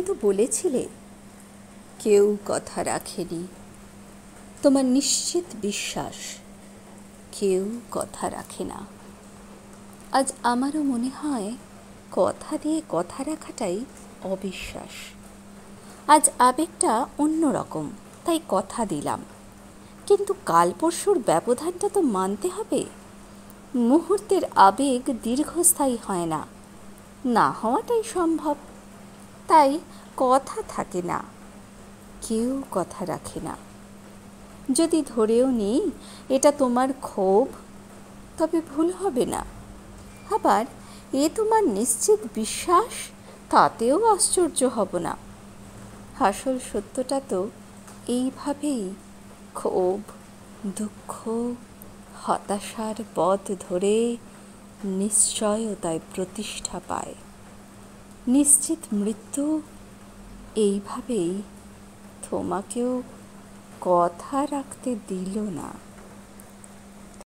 তো বলেছিলে কেউ কথা রাখেনি। তোমার নিশ্চিত বিশ্বাস কেউ কথা রাখে না। আজ আমারও মনে হয় কথা দিয়ে কথা রাখাটাই অবিশ্বাস। আজ আবেগটা অন্যরকম, তাই কথা দিলাম, কিন্তু কাল পরশুর ব্যবধানটা তো মানতে হবে। মুহূর্তের আবেগ দীর্ঘস্থায়ী হয় না, না হওয়াটাই সম্ভব। তাই কথা থাকে না, কেউ কথা রাখে না। যদি ধরেও নিই এটা তোমার ক্ষোভ, তবে ভুল হবে না। আবার এ তোমার নিশ্চিত বিশ্বাস, তাতেও আশ্চর্য হব না। আসল সত্যটা তো এইভাবেই ক্ষোভ, দুঃখ, হতাশার পথ ধরে নিশ্চয়তায় প্রতিষ্ঠা পায়। নিশ্চিত মৃত্যু এইভাবেই তোমাকেও কথা রাখতে দিল না।